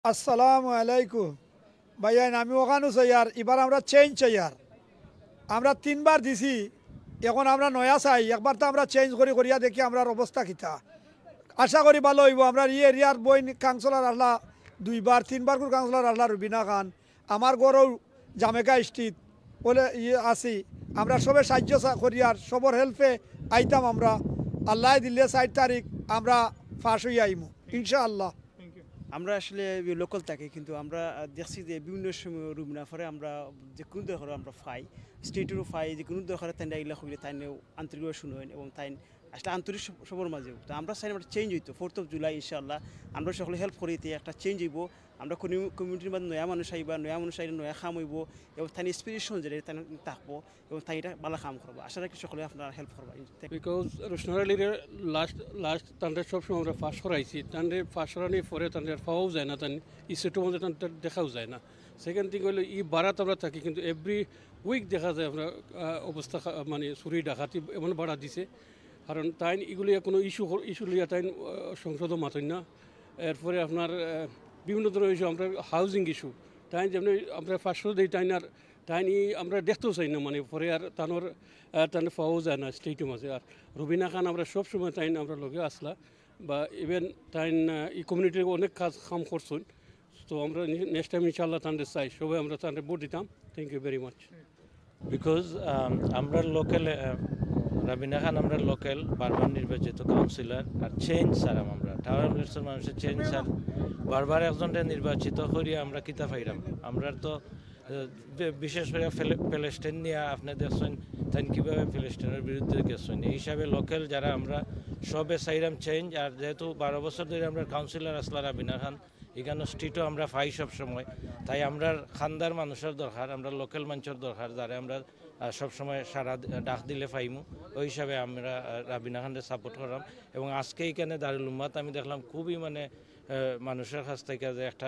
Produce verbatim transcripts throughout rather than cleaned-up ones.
আসসালামু আলাইকুম ভাইয়ান, আমি ওখানে চাইয়ার এবার আমরা চেঞ্জ চাইয়ার। আমরা তিনবার দিছি, এখন আমরা নয়া চাই। একবার তো আমরা চেঞ্জ করি করিয়া দেখি আমরার অবস্থা কিতা। আশা করি ভালো হইব। আমরা ই এরিয়ার বই কাউন্সিলর আসলা দুইবার তিনবার করে কাউন্সিলর আসলা রুবিনা খান, আমার গরৌ জামেকা স্ট্রিট বলে ইয়ে আছি। আমরা সবে সাহায্য করিয়ার সবর হেল্পে আইতাম আমরা। আল্লাহ দিলে চার তারিখ আমরা ফাঁস হইয়া আইমু ইনশাআল্লাহ। আমরা আসলে লোকাল থাকি, কিন্তু আমরা দেখছি যে বিভিন্ন সময় রুম না পরে আমরা যে কোনো দরকার আমরা পাই, স্টেটেরও পাই, যে কোনো দরকার তাই এগুলো হইলে তাই আন্তরিকভাবে শুনেন এবং তাই আসলে আন্তরিক সবার মাঝেও তো আমরা চাই আমরা চেঞ্জ হইতো ফোর্থ অফ জুলাই ইনশাআল্লাহ আমরা সকলে হেল্প করিতে একটা চেঞ্জ হইব। আমরা কোনো কমিউনিটির মধ্যে নয়া মানুষ আইবা, নয়া মানুষ আইলে নয়া খাম হইব এবং তাই ইন্সপিরেশন যেটা তাই থাকবো এবং তাই এটা ভালো কাম করবো। আশা রাখি সকলে আপনারা হেল্প করবা। বিকজ রোশনারালির লাস্ট লাস্ট তাদের সবসময় আমরা ফাঁস করাইছি, তাদের ফাঁস করানোর পরে তাদের পাওয়াও যায় না, তার ইস্যুটার মধ্যে তাদের দেখাও যায় না। সেকেন্ড থিং হলো ই বাড়াত আমরা থাকি, কিন্তু এভরি উইক দেখা যায় আমরা অবস্থা মানে চুরি ডাকাতি এমন বাড়া দিছে। কারণ তাই এগুলি কোনো ইস্যু ইস্যু লিয়া তাই সংসদও মাতেন না। এরপরে আপনার বিভিন্ন ধরনের ইস্যু আমরা হাউজিং ইস্যু তাই যেমনি আমরা ফাঁসও দিই তাই আর তাই আমরা দেখতেও চাই না, মানে পরে আর তানোর তার পাওয়াও যায় না স্টেটের মাঝে। আর রুবিনা খান আমরা সবসময় তাই আমরা লগে আসলা বা ইভেন তাই এই কমিউনিটির অনেক কাজ কাম করছেন। তো আমরা নেক্সট টাইম ইনশাআল্লাহ তাদের চাই সবাই আমরা তাদের ভোট দিতাম। Thank you very much. Because আমরা লোকাল রাবিনা খান আমরা লোকাল বারবার নির্বাচিত কাউন্সিলর আর চেঞ্জ স্যার আমরা টাওয়ার মিনিস্টার মানুষের চেঞ্জ স্যার বারবার একজনটা নির্বাচিত করিয়া আমরা কিতা পাইলাম। আমরা তো বিশেষ করে প্যালেস্টাইন নিয়ে আপনি দেখছেন তাই কীভাবে প্যালেস্টাইনের বিরুদ্ধে গেছেন। এই হিসাবে লোকাল যারা আমরা সবে চাইলাম চেঞ্জ। আর যেহেতু বারো বছর ধরে আমরা কাউন্সিলর আসলা রাবিনা খান, এখানে স্ট্রিটও আমরা পাই সব সময়, তাই আমরা খানদার মানুষের দরকার, আমরা লোকাল মানুষের দরকার যারা আমরা সবসময় সারা ডাক দিলে পাইমু। ওই হিসাবে আমরা রাবিনা খানকে সাপোর্ট করলাম। এবং আজকে এইখানে দারুল উম্মাত আমি দেখলাম খুবই মানে মানুষের কাছ থেকে যে একটা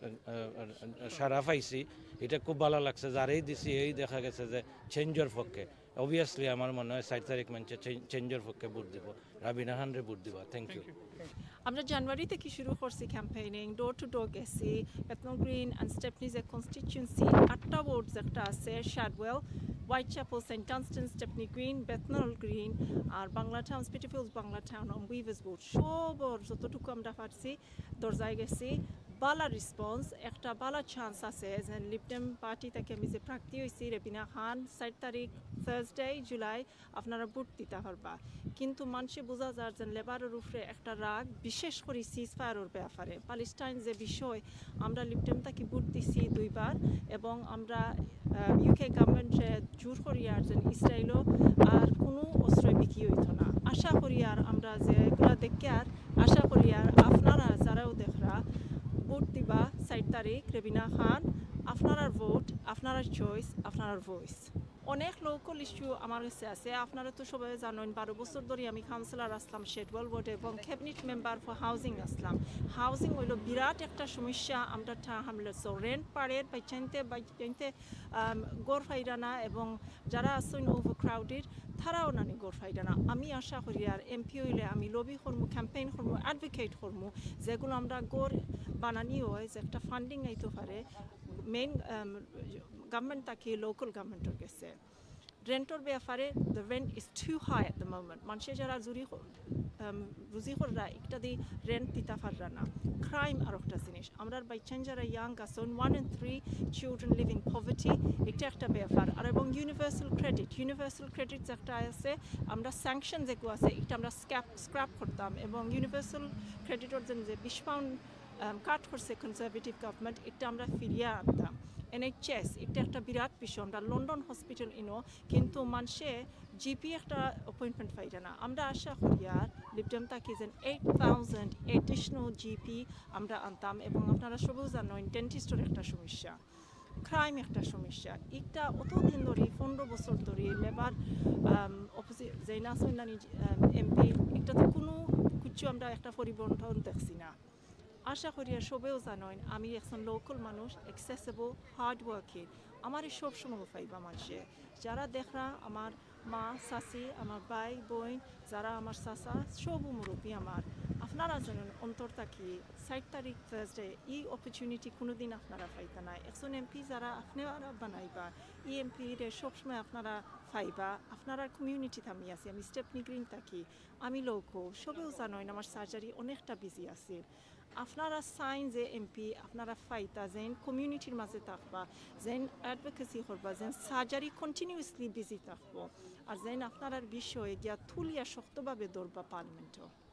সারা পাইছি, এটা খুব ভালো লাগছে। যারাই দিছি এই দেখা গেছে যে চেঞ্জের পক্ষে। অবভিয়াসলি আমার মনে হয় সাত তারিখ মানুষ চেঞ্জের পক্ষে ভোট দিব, রাবিনা খানরে ভোট দিব। Thank you. আমরা জানুয়ারি থেকে শুরু করছি ক্যাম্পেইনিং, ডোর টু ডোর গেছি। বেতনল গ্রিন অ্যান্ড স্টেপনিজ এ কনস্টিটিউন্সি আটটা ওয়ার্ডস একটা আছে, Shadwell, Whitechapel, Saint Dunstan's, Stepney Green, Bethnal Green আর Banglatown, Spitalfields Banglatown, Weavers ward সবর যতটুকু আমরা পারছি দরজায় গেছি। বালা রেসপন্স, একটা বালা চান্স আছে যে লিপডেম পার্টি থেকে আমি যে প্রার্থী হয়েছি রেবিনা খান, চার তারিখ থার্সডে জুলাই আপনারা ভোট দিতে পারবা। কিন্তু মানুষে বোঝা যায় যে লেবারের উপরে একটা রাগ, বিশেষ করে সিজ ফায়ারের ব্যাপারে প্যালেস্টাইন যে বিষয়। আমরা লিপডেম তাকে ভোট দিছি দুইবার এবং আমরা ইউকে গভর্নমেন্টে জোর করি আর যেন ইসরায়েলও আর কোনো অস্ত্র বিক্রি হইতো না। আশা করি আর আমরা যে এগুলো দেখি আর আশা করি আর আপনারা যারাও দেখরা ভোট দিবা চার তারিখ রেবিনা খান। আপনার ভোট, আপনার চয়েস, আপনার ভয়েস। অনেক লোকাল ইস্যু আমার কাছে আছে। আপনারা তো সবাই জানেন বারো বছর ধরে আমি কাউন্সিলর আসলাম শেডওয়েল ওয়ার্ডে এবং cabinet member for housing Aslam. Housing হইল বিরাট একটা সমস্যা। আমরা হামলে সো রেন্ট পাড়ের বাইচাইতে বাইচাইতে গড় ফাইরানা এবং যারা আসেন ওভার ক্রাউডেড তারাও নানি গড় ফাইরানা। আমি আশা করি আর এমপি হইলে আমি লবি করবো, ক্যাম্পেইন করবো, অ্যাডভোকেট করবো যেগুলো আমরা গড় বানানি হয় যে একটা ফান্ডিং আইতে পারে মেইন গভর্নমেন্ট তাকে লোকাল গভর্নমেন্টের গেছে। রেন্টর ব্যাপারে the rent is too high at the moment. মানুষের যারা জুরি রুজি কররা একটা দিয়ে রেন্ট দিতে পাররা না। ক্রাইম আর একটা জিনিস। আমরা বাইচান যারা ইয়াং আসুন, one in three children live in poverty, এটা একটা ব্যাপার। আর এবং ইউনিভার্সাল ক্রেডিট, ইউনিভার্সাল ক্রেডিট একটা আছে, আমরা স্যাংশন যেগুলো আছে এটা আমরা স্ক্যাপ স্ক্র্যাপ করতাম এবং ইউনিভার্সাল ক্রেডিটর যে বিশ পাউন্ড কাট করছে কনজারভেটিভ গভর্নমেন্ট, এটা আমরা ফিরিয়ে আনতাম। এনএইচএস এটা একটা বিরাট বিষয়। আমরা লন্ডন হসপিটাল ইনো কিন্তু মানুষে জিপি একটা অ্যাপয়েন্টমেন্ট পাইছে না। আমরা আশা করি আর লিপডেম তাকে যেন এইট থাউজেন্ড এডিশনাল জিপি আমরা আনতাম। এবং আপনারা সবও জানেন ডেন্টিস্টের একটা সমস্যা, ক্রাইম একটা সমস্যা। এটা অতদিন ধরে পনেরো বছর ধরে লেবার অপোজিট জেনা সৈনানি এমপি এটাতে কোনো কিছু আমরা একটা পরিবর্তন দেখছি না। আশা করি আর সবেও জানেন আমি একজন লোকাল মানুষ, অ্যাক্সেসেবল, হার্ড ওয়ার্কিং। আমার এই সবসময় পাইবা মানুষে যারা দেখরা আমার মা চাচি, আমার ভাই বোন, যারা আমার চাচা সব মুরব্বী আমার। আপনার আপনারা জানেন অন্তর থাকি ষাট তারিখ থার্সডে এই অপরচুনিটি কোনোদিন আপনারা পাইতে না একজন এমপি যারা আপনারা বানাইবা এই এমপি রে সবসময় আপনারা পাইবা আপনারা কমিউনিটিতে আমি আছি আমি স্টেপনি গ্রিন থাকি আমি লোক সবেও জানেন আমার সার্জারি অনেকটা বিজি আছে আপনারা চাইন যে এমপি আপনারা ফাইতা যেন কমিউনিটির মাঝে থাকবা যেন অ্যাডভোকেসি করবা যেন সার্জারি কন্টিনিউয়াসলি বিজি থাকবো আর যেন আপনার বিষয়ে গিয়া তুলিয়া শক্তভাবে ধরবা পার্লামেন্টও